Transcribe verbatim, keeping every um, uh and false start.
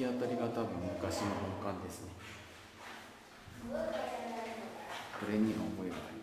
き当たりが多分昔の本館ですね。これには覚えがあります。